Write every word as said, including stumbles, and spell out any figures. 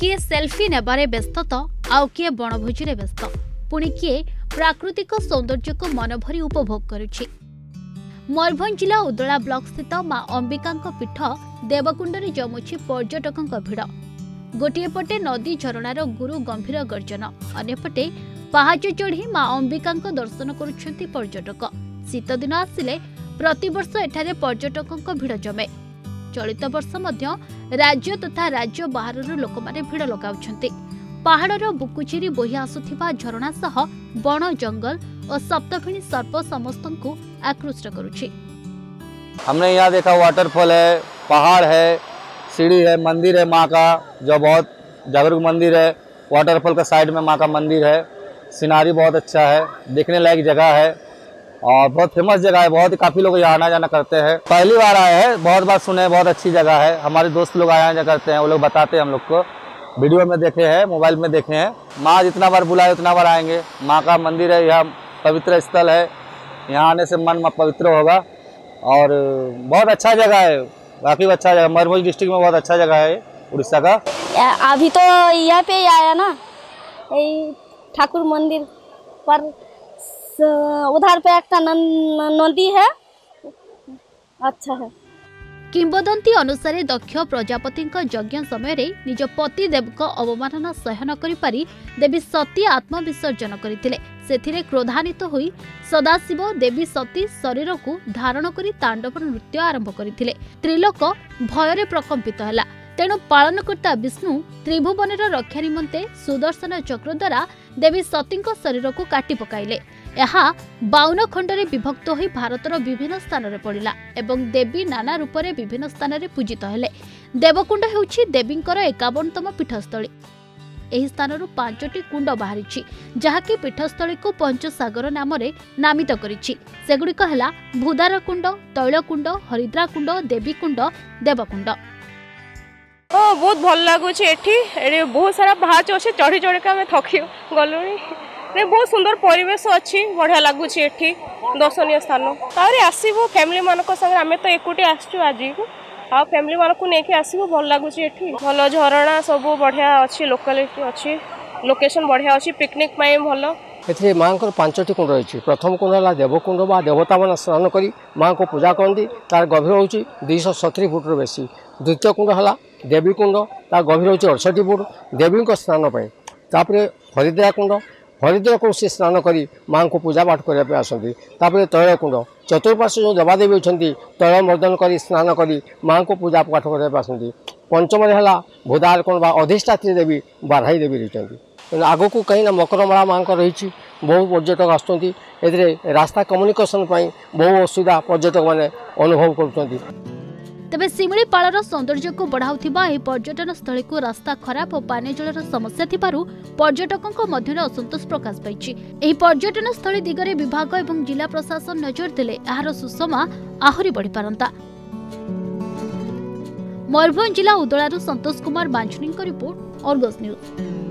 किए सेल्फी नेबारे व्यस्त तो आउ किए बनभोजी रे व्यस्त पुणी किए प्राकृतिक सौंदर्य को मनभरी उपभोग करुछि। मयूरभंज जिला उदला ब्लॉक स्थित मां अंबिका पीठ देवकुंड जमुछि पर्यटकों भिड़। गोटे पटे नदी झरणार गुरु गंभीर गर्जन, अन्यपटे पहाच चढ़ी मां अंबिका दर्शन करुछंती पर्यटक। शीत दिन आसिले प्रतिवर्ष एठारे पर्यटकों भिड़ जमे। चलित वर्ष मध्य राज्य तथा राज्य बाहर लोक माने भिड़ लगाउछंती। पहाड़र बुकुचिरी बोही आसुथिबा झरणा सह बण जंगल और सप्तफेणी सर्प समस्तंकु आकृष्ट करुछि। हमने यहाँ देखा वाटरफॉल है, पहाड़ है, सीढ़ी है, मंदिर है माँ का जो बहुत जागरूक मंदिर है। वाटरफॉल का साइड में माँ का मंदिर है। सिनारी बहुत अच्छा है, देखने लायक जगह है और बहुत फेमस जगह है। बहुत काफ़ी लोग यहाँ आना जाना करते हैं। पहली बार आए हैं, बहुत बार सुने, बहुत अच्छी जगह है। हमारे दोस्त लोग आया जाना करते हैं, वो लोग बताते हैं हम लोग को, वीडियो में देखे हैं, मोबाइल में देखे हैं। माँ जितना बार बुलाए उतना बार आएंगे। माँ का मंदिर है, यह पवित्र स्थल है, यहाँ आने से मन पवित्र होगा और बहुत अच्छा जगह है। काफ़ी अच्छा जगह, मयूरभंज डिस्ट्रिक्ट में बहुत अच्छा जगह है उड़ीसा का। अभी तो यहाँ पे आया ना, ठाकुर मंदिर पर उधर पे एक नदी है, अच्छा है। किंबदंती अनुसार दक्ष प्रजापति यज्ञ समय निज पति देव अवमानना सहन करि पारि देवी सती आत्मविसर्जन करथिले। सेथिरे क्रोधान्वित होई सदाशिव देवी सती शरीर को धारण करी तांडव नृत्य आरंभ करथिले। त्रिलोक भୟରେ प्रकंपित ହେଲା। तेणु पालनकर्ता विष्णु त्रिभुवन रक्षा निमंते सुदर्शन चक्र द्वारा देवी सती शरीर को काटी पकाइले। यह बावन खंडरे विभक्त होई भारतर विभिन्न स्थान रे पड़िला एवं देवी नाना रूप में विभिन्न स्थान रे पूजित हेले। देवकुंड हेउछि देवींकर एकावनतम पीठस्थली। एही स्थानरु पांचटी कुंड बाहरिछि, जहाकी पीठस्थली को पंचसागर नाम रे नामित करिछि। सेगुड़िक हला भूदार कुंड, तैलकुंड, हरिद्रा कुंड, देवी कुंड, देवकुंड। ओ बहुत भल लगुच। एठी बहुत सारा पाहाच अच्छे, चढ़ी चढ़ी का आम थकी गलुनी। बहुत सुंदर परिवेश अच्छी, बढ़िया लगुच। एठी दर्शनीय स्थान तारे आसबू फैमिली मानक संगे, आम तो एकुटी आसचु आज आ फैमिली मानक नहीं आसबू, भल लगुच। एठी भल झरणा सब बढ़िया अच्छी, लोकालिटी अच्छी, लोकेशन बढ़िया अच्छी, पिकनिक भल। एथिरे माँ को पांचटी कुंड रही। प्रथम कुंड है देवकुंड बा देवता मान स्नान करी माँ को पूजा करती। तार गभीर होची दुईश सतुरी फुट बेसी। द्वितीय कुंड है देवी कुंड, तार गभीर होची अड़सठ फुट देवी स्नान पाई। तापर हरिद्रा कुंड, हरिद्रा को से स्नान करी माँ को पूजा पाठ करने आसती। तापर तैल कुंड, चतुर्पार्श्व जो देवादेवी अच्छा तैल मर्दन कर स्नान करी माँ को पूजा पाठ करने आसती। पंचम है भूदार कुंड बा अधिष्ठात्री देवी बाराही देवी रही। आग को कहीं ना मकरमाला माँ का रही, बहु पर्यटक आसुँच। रास्ता कम्युनिकेशन बहु असुविधा पर्यटक मैंने अनुभव कर। तेबे सिमिलीपाଳର सौंदर्य को बढ़ाउथिबा एही पर्यटन स्थली को रास्ता खराब और पानी जलर समस्या थिबारु पर्यटकों मध्य असंतोष प्रकाश पाइछि। एही पर्यटन स्थली दिगरे विभाग एवं जिला प्रशासन नजर देले एहार सुषमा आहुरी बढ़ी पारंता। मयूरभंज जिला उदलारू संतोष कुमार बांछुनी रिपोर्ट, अर्गस न्यूज।